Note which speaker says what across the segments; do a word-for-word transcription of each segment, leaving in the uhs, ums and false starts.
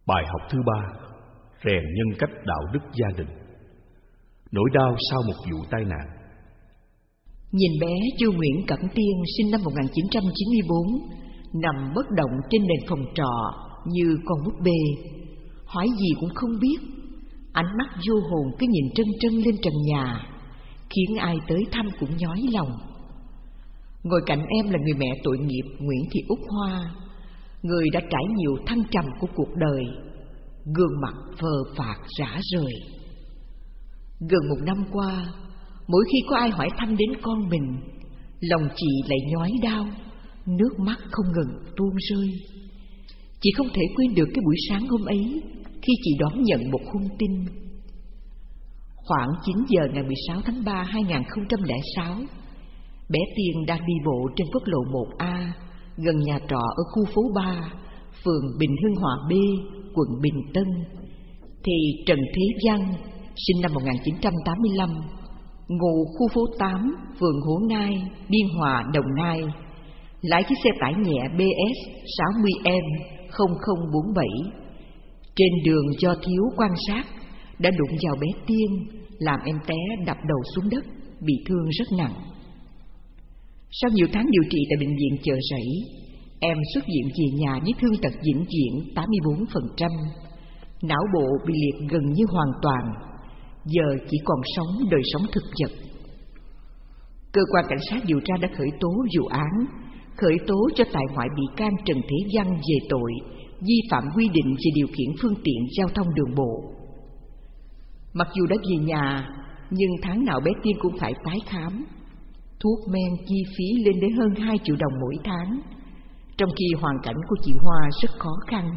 Speaker 1: Bài học thứ ba: rèn nhân cách đạo đức gia đình. Nỗi đau sau một vụ tai nạn.
Speaker 2: Nhìn bé Chu Nguyễn Cẩm Tiên sinh năm một nghìn chín trăm chín mươi bốn, nằm bất động trên nền phòng trọ như con búp bê, hỏi gì cũng không biết. Ánh mắt vô hồn cứ nhìn trân trân lên trần nhà, khiến ai tới thăm cũng nhói lòng. Ngồi cạnh em là người mẹ tội nghiệp Nguyễn Thị Úc Hoa, người đã trải nhiều thăng trầm của cuộc đời, gương mặt phờ phạc rã rời. Gần một năm qua, mỗi khi có ai hỏi thăm đến con mình, lòng chị lại nhói đau, nước mắt không ngừng tuôn rơi. Chị không thể quên được cái buổi sáng hôm ấy khi chị đón nhận một hung tin. Khoảng chín giờ ngày mười sáu tháng ba hai nghìn không trăm lẻ sáu, bé Tiên đang đi bộ trên quốc lộ một A gần nhà trọ ở khu phố ba, phường Bình Hưng Hòa B, quận Bình Tân, thì Trần Thế Văn sinh năm một nghìn chín trăm tám mươi lăm, ngụ khu phố tám, phường Hổ Nai, Biên Hòa, Đồng Nai, lái chiếc xe tải nhẹ B S sáu mươi M không không bốn bảy. Trên đường do thiếu quan sát đã đụng vào bé Tiên, làm em té đập đầu xuống đất, bị thương rất nặng. Sau nhiều tháng điều trị tại bệnh viện Chợ Rẫy, em xuất viện về nhà với thương tật vĩnh viễn tám mươi bốn phần trăm, não bộ bị liệt gần như hoàn toàn, giờ chỉ còn sống đời sống thực vật. Cơ quan cảnh sát điều tra đã khởi tố vụ án, khởi tố cho tại ngoại bị can Trần Thế Văn về tội vi phạm quy định về điều khiển phương tiện giao thông đường bộ. Mặc dù đã về nhà, nhưng tháng nào bé Tiên cũng phải tái khám. Thuốc men chi phí lên đến hơn hai triệu đồng mỗi tháng, trong khi hoàn cảnh của chị Hoa rất khó khăn.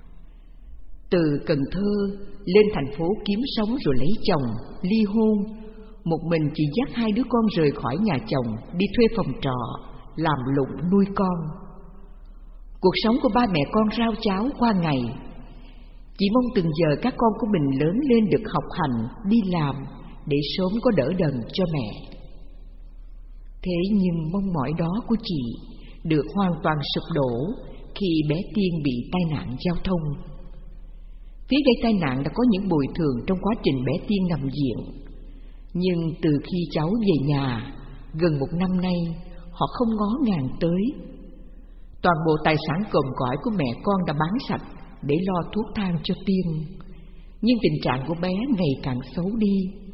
Speaker 2: Từ Cần Thơ lên thành phố kiếm sống rồi lấy chồng, ly hôn, một mình chị dắt hai đứa con rời khỏi nhà chồng, đi thuê phòng trọ, làm lụng nuôi con. Cuộc sống của ba mẹ con rau cháo qua ngày. Chị mong từng giờ các con của mình lớn lên được học hành, đi làm, để sớm có đỡ đần cho mẹ. Thế nhưng mong mỏi đó của chị được hoàn toàn sụp đổ khi bé Tiên bị tai nạn giao thông. Phía gây tai nạn đã có những bồi thường trong quá trình bé Tiên nằm viện, nhưng từ khi cháu về nhà, gần một năm nay, họ không ngó ngàng tới. Toàn bộ tài sản còm cõi của mẹ con đã bán sạch để lo thuốc thang cho Tiên, nhưng tình trạng của bé ngày càng xấu đi.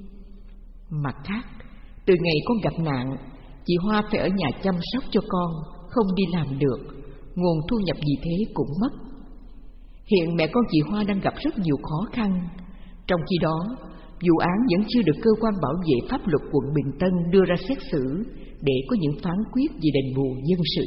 Speaker 2: Mặt khác, từ ngày con gặp nạn, chị Hoa phải ở nhà chăm sóc cho con, không đi làm được, nguồn thu nhập vì thế cũng mất. Hiện mẹ con chị Hoa đang gặp rất nhiều khó khăn. Trong khi đó, vụ án vẫn chưa được cơ quan bảo vệ pháp luật quận Bình Tân đưa ra xét xử để có những phán quyết về đền bù dân sự.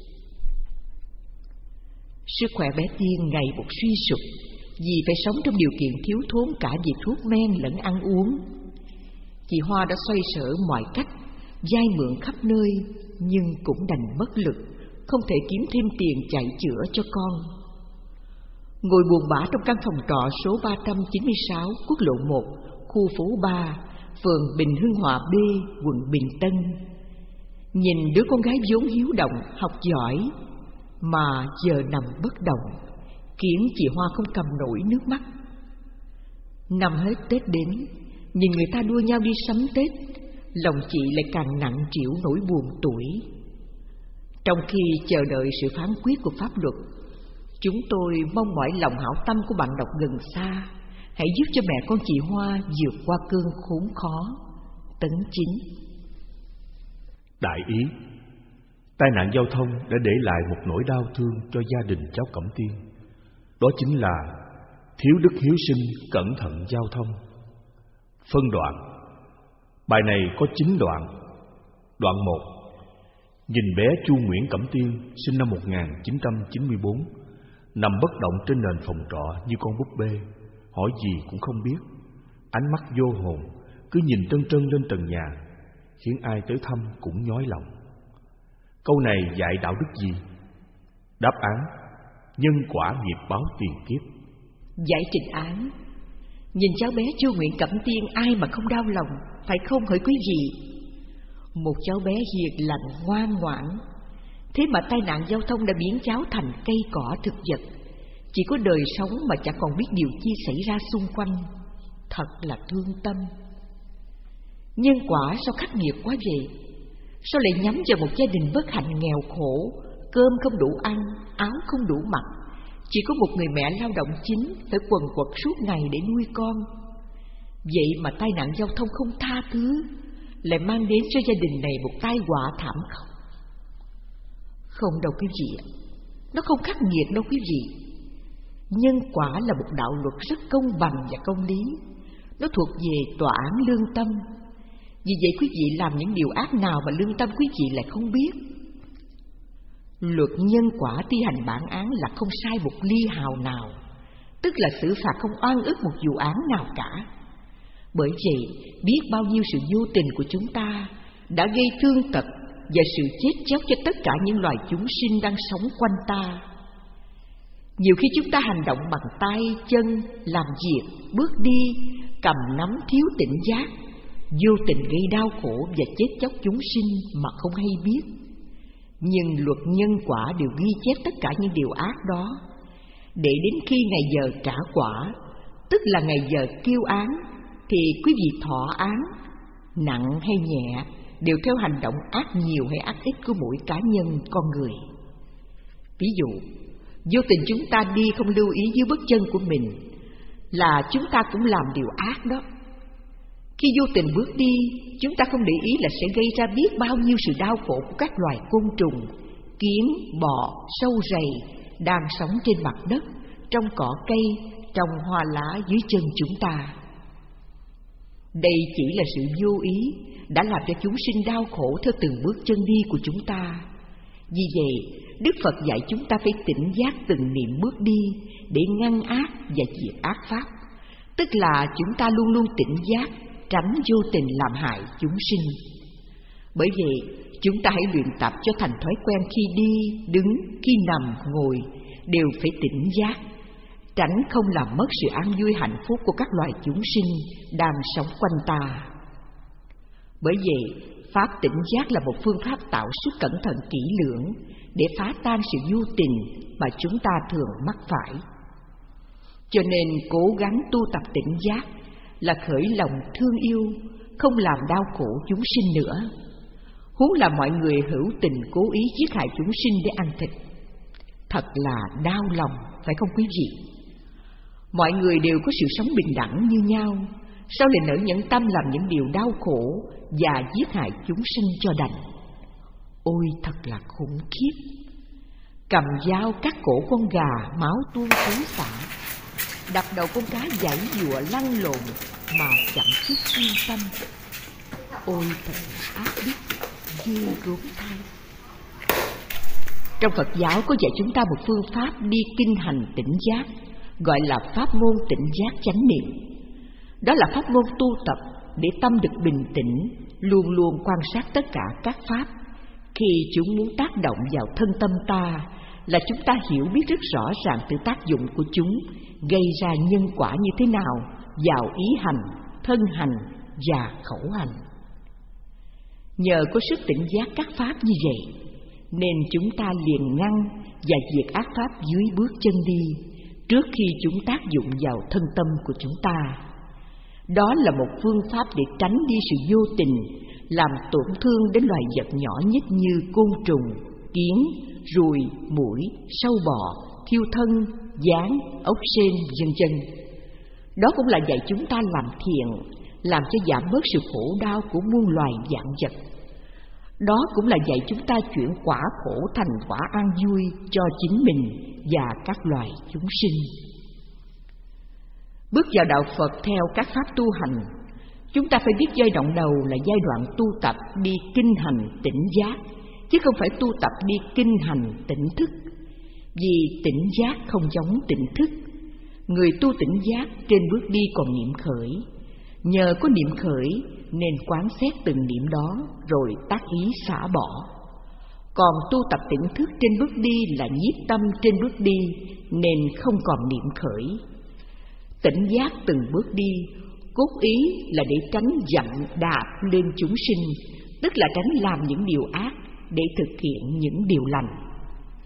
Speaker 2: Sức khỏe bé Tiên ngày một suy sụp vì phải sống trong điều kiện thiếu thốn cả về thuốc men lẫn ăn uống. Chị Hoa đã xoay sở mọi cách, vay mượn khắp nơi, nhưng cũng đành bất lực, không thể kiếm thêm tiền chạy chữa cho con. Ngồi buồn bã trong căn phòng trọ số ba trăm chín mươi sáu, quốc lộ một, khu phố ba, phường Bình Hưng Hòa B, quận Bình Tân. Nhìn đứa con gái vốn hiếu động, học giỏi, mà giờ nằm bất động, khiến chị Hoa không cầm nổi nước mắt. Năm hết Tết đến, nhìn người ta đua nhau đi sắm Tết, lòng chị lại càng nặng trĩu nỗi buồn tủi. Trong khi chờ đợi sự phán quyết của pháp luật, chúng tôi mong mỏi lòng hảo tâm của bạn đọc gần xa hãy giúp cho mẹ con chị Hoa vượt qua cơn khốn khó. Tấn Chính.
Speaker 1: Đại ý: tai nạn giao thông đã để lại một nỗi đau thương cho gia đình cháu Cẩm Tiên. Đó chính là thiếu đức hiếu sinh, cẩn thận giao thông. Phân đoạn. Bài này có chín đoạn. Đoạn một. Nhìn bé Chu Nguyễn Cẩm Tiên sinh năm một nghìn chín trăm chín mươi bốn, nằm bất động trên nền phòng trọ như con búp bê, hỏi gì cũng không biết. Ánh mắt vô hồn cứ nhìn trân trân lên trần nhà, khiến ai tới thăm cũng nhói lòng. Câu này dạy đạo đức gì? Đáp án: nhân quả nghiệp báo tiền kiếp.
Speaker 2: Giải trình án: nhìn cháu bé Chu Nguyễn Cẩm Tiên ai mà không đau lòng, phải không hỡi quý vị? Một cháu bé hiền lành ngoan ngoãn, thế mà tai nạn giao thông đã biến cháu thành cây cỏ thực vật, chỉ có đời sống mà chẳng còn biết điều chi xảy ra xung quanh. Thật là thương tâm. Nhân quả sao khắc nghiệt quá vậy? Sao lại nhắm vào một gia đình bất hạnh nghèo khổ, cơm không đủ ăn, áo không đủ mặc, chỉ có một người mẹ lao động chính phải quần quật suốt ngày để nuôi con? Vậy mà tai nạn giao thông không tha thứ lại mang đến cho gia đình này một tai họa thảm khốc. Không đâu quý vị ạ, nó không khắc nghiệt đâu quý vị. Nhân quả là một đạo luật rất công bằng và công lý. Nó thuộc về tòa án lương tâm. Vì vậy quý vị làm những điều ác nào mà lương tâm quý vị lại không biết? Luật nhân quả thi hành bản án là không sai một ly hào nào, tức là xử phạt không oan ức một vụ án nào cả. Bởi vậy, biết bao nhiêu sự vô tình của chúng ta đã gây thương tật và sự chết chóc cho tất cả những loài chúng sinh đang sống quanh ta. Nhiều khi chúng ta hành động bằng tay, chân, làm việc, bước đi, cầm nắm thiếu tỉnh giác, vô tình gây đau khổ và chết chóc chúng sinh mà không hay biết. Nhưng luật nhân quả đều ghi chép tất cả những điều ác đó, để đến khi ngày giờ trả quả, tức là ngày giờ kêu án, thì quý vị thọ án, nặng hay nhẹ, đều theo hành động ác nhiều hay ác ít của mỗi cá nhân con người. Ví dụ, vô tình chúng ta đi không lưu ý dưới bước chân của mình, là chúng ta cũng làm điều ác đó. Khi vô tình bước đi, chúng ta không để ý là sẽ gây ra biết bao nhiêu sự đau khổ của các loài côn trùng, kiến, bọ, sâu rầy đang sống trên mặt đất, trong cỏ cây, trong hoa lá dưới chân chúng ta. Đây chỉ là sự vô ý đã làm cho chúng sinh đau khổ theo từng bước chân đi của chúng ta. Vì vậy, Đức Phật dạy chúng ta phải tỉnh giác từng niệm bước đi để ngăn ác và diệt ác pháp, tức là chúng ta luôn luôn tỉnh giác, tránh vô tình làm hại chúng sinh. Bởi vậy, chúng ta hãy luyện tập cho thành thói quen khi đi, đứng, khi nằm, ngồi đều phải tỉnh giác, tránh không làm mất sự an vui hạnh phúc của các loài chúng sinh đang sống quanh ta. Bởi vậy, pháp tỉnh giác là một phương pháp tạo sức cẩn thận kỹ lưỡng để phá tan sự vô tình mà chúng ta thường mắc phải. Cho nên cố gắng tu tập tỉnh giác là khởi lòng thương yêu, không làm đau khổ chúng sinh nữa. Huống là mọi người hữu tình cố ý giết hại chúng sinh để ăn thịt. Thật là đau lòng, phải không quý vị? Mọi người đều có sự sống bình đẳng như nhau, sao lại nỡ nhẫn tâm làm những điều đau khổ và giết hại chúng sinh cho đành? Ôi thật là khủng khiếp! Cầm dao cắt cổ con gà, máu tuôn xối xả, đập đầu con cá giãy giụa lăn lộn mà chẳng chút yên tâm. Ôi thật là ác đức, ghê gớm thay! Trong Phật giáo có dạy chúng ta một phương pháp đi kinh hành tỉnh giác, gọi là pháp môn tỉnh giác chánh niệm. Đó là pháp môn tu tập để tâm được bình tĩnh, luôn luôn quan sát tất cả các pháp. Khi chúng muốn tác động vào thân tâm ta, là chúng ta hiểu biết rất rõ ràng từ tác dụng của chúng gây ra nhân quả như thế nào vào ý hành, thân hành và khẩu hành. Nhờ có sức tỉnh giác các pháp như vậy, nên chúng ta liền ngăn và diệt ác pháp dưới bước chân đi, trước khi chúng tác dụng vào thân tâm của chúng ta. Đó là một phương pháp để tránh đi sự vô tình, làm tổn thương đến loài vật nhỏ nhất như côn trùng, kiến, ruồi, muỗi, sâu bọ, thiêu thân, gián, ốc sên, vân vân. Đó cũng là dạy chúng ta làm thiện, làm cho giảm bớt sự khổ đau của muôn loài vạn vật. Đó cũng là dạy chúng ta chuyển quả khổ thành quả an vui cho chính mình và các loài chúng sinh. Bước vào đạo Phật theo các pháp tu hành, chúng ta phải biết giai đoạn đầu là giai đoạn tu tập đi kinh hành tỉnh giác, chứ không phải tu tập đi kinh hành tỉnh thức. Vì tỉnh giác không giống tỉnh thức. Người tu tỉnh giác trên bước đi còn niệm khởi. Nhờ có niệm khởi nên quán xét từng niệm đó rồi tác ý xả bỏ. Còn tu tập tỉnh thức trên bước đi là nhiếp tâm trên bước đi nên không còn niệm khởi. Tỉnh giác từng bước đi, cốt ý là để tránh dậm đạp lên chúng sinh, tức là tránh làm những điều ác để thực hiện những điều lành.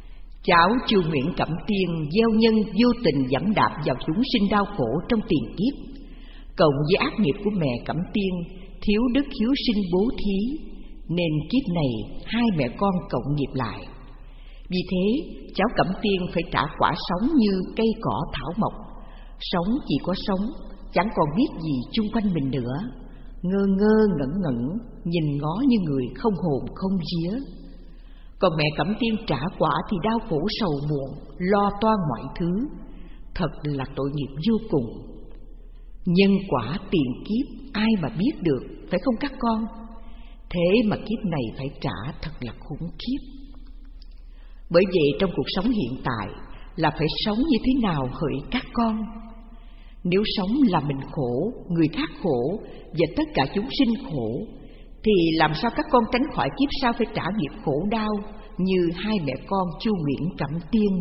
Speaker 2: Cháu Chu Nguyễn Cẩm Tiên gieo nhân vô tình giẫm đạp vào chúng sinh đau khổ trong tiền kiếp, cộng với ác nghiệp của mẹ Cẩm Tiên thiếu đức hiếu sinh bố thí, nên kiếp này hai mẹ con cộng nghiệp lại. Vì thế cháu Cẩm Tiên phải trả quả sống như cây cỏ thảo mộc, sống chỉ có sống, chẳng còn biết gì chung quanh mình nữa, ngơ ngơ ngẩn ngẩn, nhìn ngó như người không hồn không vía. Còn mẹ Cẩm Tiên trả quả thì đau khổ sầu muộn, lo toan mọi thứ, thật là tội nghiệp vô cùng. Nhân quả tiền kiếp ai mà biết được, phải không các con? Thế mà kiếp này phải trả thật là khủng khiếp. Bởi vậy trong cuộc sống hiện tại là phải sống như thế nào hỡi các con? Nếu sống là mình khổ, người khác khổ và tất cả chúng sinh khổ, thì làm sao các con tránh khỏi kiếp sau phải trả nghiệp khổ đau như hai mẹ con Chu Nguyễn Cẩm Tiên?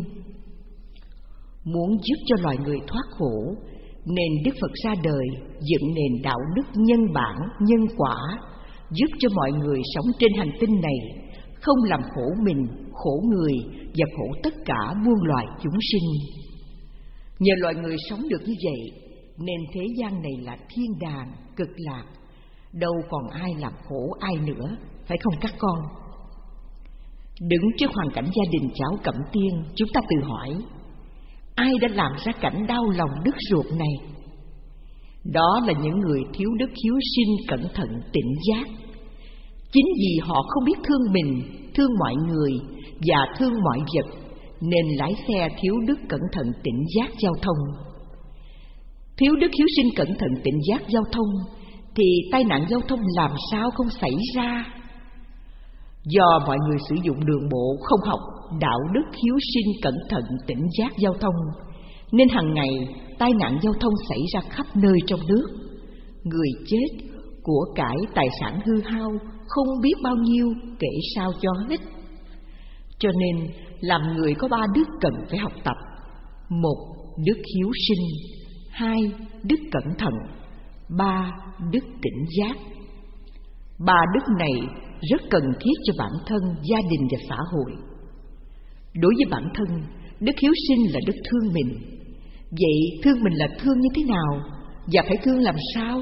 Speaker 2: Muốn giúp cho loài người thoát khổ, nên Đức Phật ra đời dựng nền đạo đức nhân bản, nhân quả, giúp cho mọi người sống trên hành tinh này không làm khổ mình, khổ người và khổ tất cả muôn loài chúng sinh. Nhờ loài người sống được như vậy, nên thế gian này là thiên đàng, cực lạc, đâu còn ai làm khổ ai nữa, phải không các con? Đứng trước hoàn cảnh gia đình cháu Cẩm Tiên, chúng ta tự hỏi, ai đã làm ra cảnh đau lòng đứt ruột này? Đó là những người thiếu đức hiếu sinh, cẩn thận, tỉnh giác. Chính vì họ không biết thương mình, thương mọi người và thương mọi vật, nên lái xe thiếu đức cẩn thận tỉnh giác giao thông. Thiếu đức hiếu sinh cẩn thận tỉnh giác giao thông thì tai nạn giao thông làm sao không xảy ra? Do mọi người sử dụng đường bộ không học đạo đức hiếu sinh cẩn thận tỉnh giác giao thông, nên hàng ngày tai nạn giao thông xảy ra khắp nơi trong nước. Người chết, của cải tài sản hư hao không biết bao nhiêu, kể sao cho hết. Cho nên làm người có ba đức cần phải học tập: một, đức hiếu sinh; hai, đức cẩn thận; ba, đức tỉnh giác. Ba đức này rất cần thiết cho bản thân, gia đình và xã hội. Đối với bản thân, đức hiếu sinh là đức thương mình. Vậy thương mình là thương như thế nào? Và phải thương làm sao?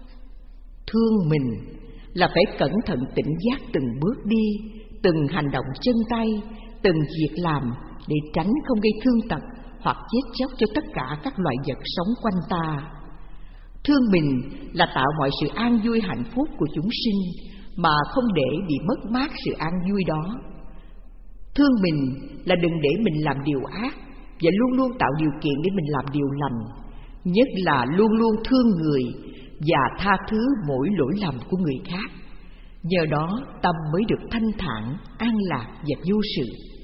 Speaker 2: Thương mình là phải cẩn thận tỉnh giác từng bước đi, từng hành động chân tay, từng việc làm, để tránh không gây thương tật hoặc chết chóc cho tất cả các loài vật sống quanh ta. Thương mình là tạo mọi sự an vui hạnh phúc của chúng sinh, mà không để bị mất mát sự an vui đó. Thương mình là đừng để mình làm điều ác, và luôn luôn tạo điều kiện để mình làm điều lành, nhất là luôn luôn thương người và tha thứ mỗi lỗi lầm của người khác. Nhờ đó tâm mới được thanh thản, an lạc và vô sự.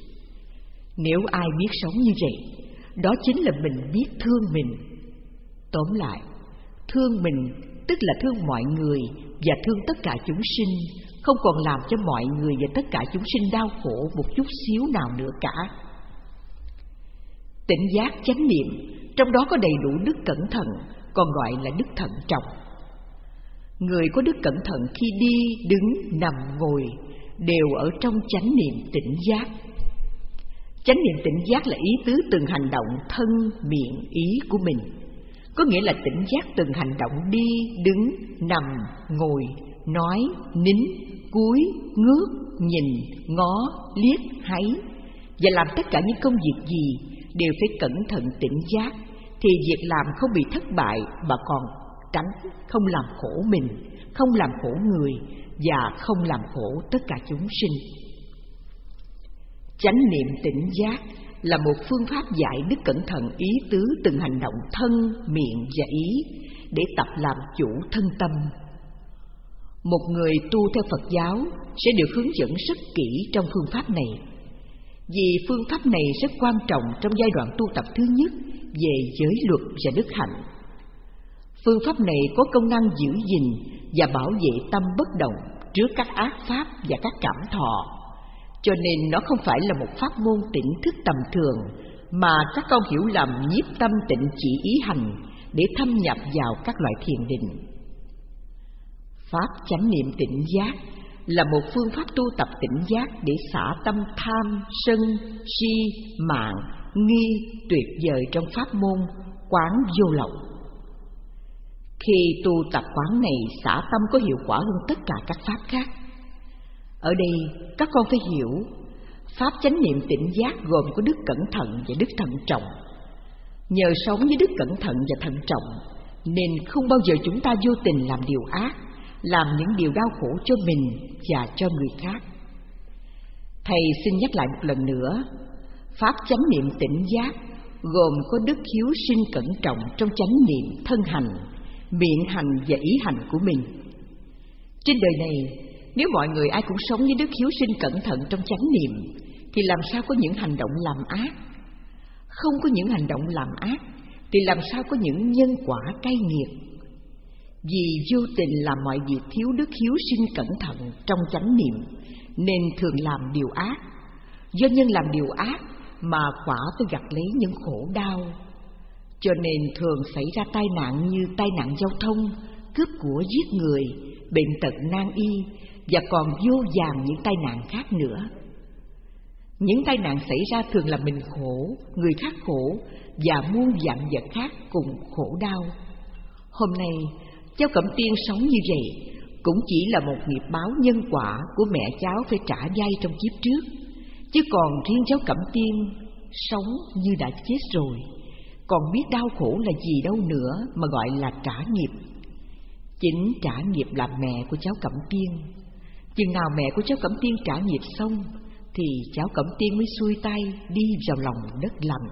Speaker 2: Nếu ai biết sống như vậy, đó chính là mình biết thương mình. Tóm lại, thương mình tức là thương mọi người và thương tất cả chúng sinh, không còn làm cho mọi người và tất cả chúng sinh đau khổ một chút xíu nào nữa cả. Tỉnh giác chánh niệm, trong đó có đầy đủ đức cẩn thận, còn gọi là đức thận trọng. Người có đức cẩn thận khi đi, đứng, nằm, ngồi đều ở trong chánh niệm tỉnh giác. Chánh niệm tỉnh giác là ý tứ từng hành động thân, miệng, ý của mình. Có nghĩa là tỉnh giác từng hành động đi, đứng, nằm, ngồi, nói, nín, cúi, ngước, nhìn, ngó, liếc, háy, và làm tất cả những công việc gì đều phải cẩn thận tỉnh giác, thì việc làm không bị thất bại mà còn tránh không làm khổ mình, không làm khổ người và không làm khổ tất cả chúng sinh. Chánh niệm tỉnh giác là một phương pháp dạy đức cẩn thận ý tứ từng hành động thân, miệng và ý để tập làm chủ thân tâm. Một người tu theo Phật giáo sẽ được hướng dẫn rất kỹ trong phương pháp này, vì phương pháp này rất quan trọng trong giai đoạn tu tập thứ nhất về giới luật và đức hạnh. Phương pháp này có công năng giữ gìn và bảo vệ tâm bất động trước các ác pháp và các cảm thọ, cho nên nó không phải là một pháp môn tỉnh thức tầm thường, mà các con hiểu lầm nhiếp tâm tịnh chỉ ý hành để thâm nhập vào các loại thiền định. Pháp chánh niệm tỉnh giác là một phương pháp tu tập tỉnh giác để xả tâm tham, sân, si, mạn, nghi, tuyệt vời trong pháp môn quán vô lậu. Khi tu tập quán này, xả tâm có hiệu quả hơn tất cả các pháp khác. Ở đây các con phải hiểu, pháp chánh niệm tỉnh giác gồm có đức cẩn thận và đức thận trọng. Nhờ sống với đức cẩn thận và thận trọng nên không bao giờ chúng ta vô tình làm điều ác, làm những điều đau khổ cho mình và cho người khác. Thầy xin nhắc lại một lần nữa, pháp chánh niệm tỉnh giác gồm có đức hiếu sinh cẩn trọng trong chánh niệm thân hành, miệng hành và ý hành của mình. Trên đời này, nếu mọi người ai cũng sống với đức hiếu sinh cẩn thận trong chánh niệm, thì làm sao có những hành động làm ác? Không có những hành động làm ác, thì làm sao có những nhân quả cay nghiệt? Vì vô tình làm mọi việc thiếu đức hiếu sinh cẩn thận trong chánh niệm, nên thường làm điều ác. Do nhân làm điều ác mà quả phải gặt lấy những khổ đau. Cho nên thường xảy ra tai nạn như tai nạn giao thông, cướp của giết người, bệnh tật nan y, và còn vô vàn những tai nạn khác nữa. Những tai nạn xảy ra thường là mình khổ, người khác khổ, và muôn vạn vật khác cùng khổ đau. Hôm nay, cháu Cẩm Tiên sống như vậy cũng chỉ là một nghiệp báo nhân quả của mẹ cháu phải trả vay trong kiếp trước. Chứ còn riêng cháu Cẩm Tiên sống như đã chết rồi, còn biết đau khổ là gì đâu nữa mà gọi là trả nghiệp. Chính trả nghiệp làm mẹ của cháu Cẩm Tiên. Chừng nào mẹ của cháu Cẩm Tiên trả nghiệp xong thì cháu Cẩm Tiên mới xuôi tay đi vào lòng đất lành.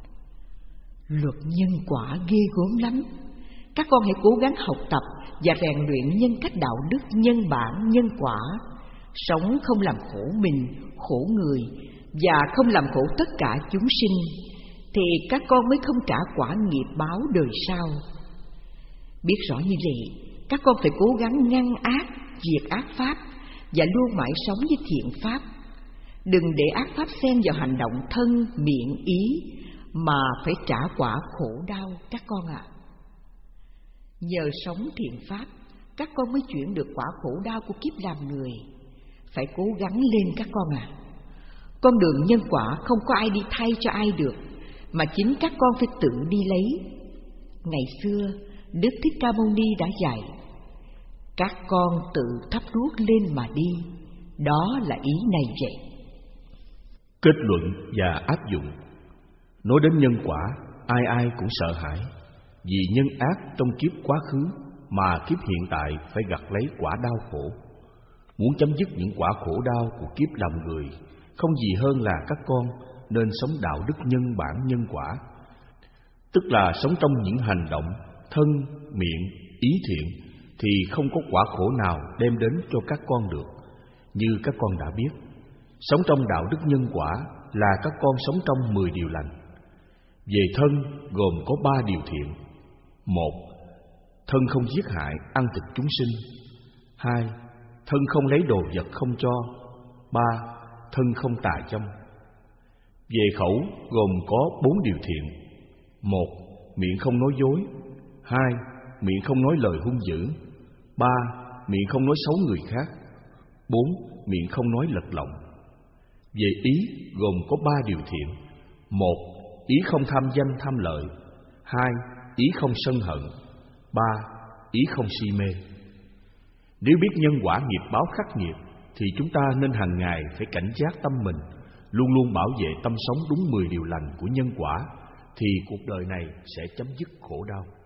Speaker 2: Luật nhân quả ghê gớm lắm. Các con hãy cố gắng học tập và rèn luyện nhân cách đạo đức nhân bản nhân quả, sống không làm khổ mình, khổ người và không làm khổ tất cả chúng sinh, thì các con mới không trả quả nghiệp báo đời sau. Biết rõ như vậy, các con phải cố gắng ngăn ác, diệt ác pháp và luôn mãi sống với thiện pháp. Đừng để ác pháp xen vào hành động thân, miệng, ý mà phải trả quả khổ đau các con ạ. À. Nhờ sống thiện pháp, các con mới chuyển được quả khổ đau của kiếp làm người. Phải cố gắng lên các con ạ. À. Con đường nhân quả không có ai đi thay cho ai được, mà chính các con phải tự đi lấy. Ngày xưa, Đức Thích Ca Mâu Ni đã dạy, các con tự thắp đuốc lên mà đi. Đó là ý này vậy.
Speaker 1: Kết luận và áp dụng. Nói đến nhân quả, ai ai cũng sợ hãi, vì nhân ác trong kiếp quá khứ mà kiếp hiện tại phải gặt lấy quả đau khổ. Muốn chấm dứt những quả khổ đau của kiếp làm người, không gì hơn là các con nên sống đạo đức nhân bản nhân quả, tức là sống trong những hành động thân, miệng, ý thiện, thì không có quả khổ nào đem đến cho các con được. Như các con đã biết, sống trong đạo đức nhân quả là các con sống trong mười điều lành. Về thân gồm có ba điều thiện. Một, thân không giết hại, ăn thịt chúng sinh. Hai, thân không lấy đồ vật không cho. Ba, thân không tà dâm. Về khẩu gồm có bốn điều thiện. Một, miệng không nói dối. Hai, miệng không nói lời hung dữ. Ba, miệng không nói xấu người khác. Bốn, miệng không nói lật lọng. Về ý gồm có ba điều thiện. Một, ý không tham danh tham lợi. Hai, ý không sân hận. Ba, ý không si mê. Nếu biết nhân quả nghiệp báo khắc nghiệt, thì chúng ta nên hàng ngày phải cảnh giác tâm mình, luôn luôn bảo vệ tâm sống đúng mười điều lành của nhân quả, thì cuộc đời này sẽ chấm dứt khổ đau.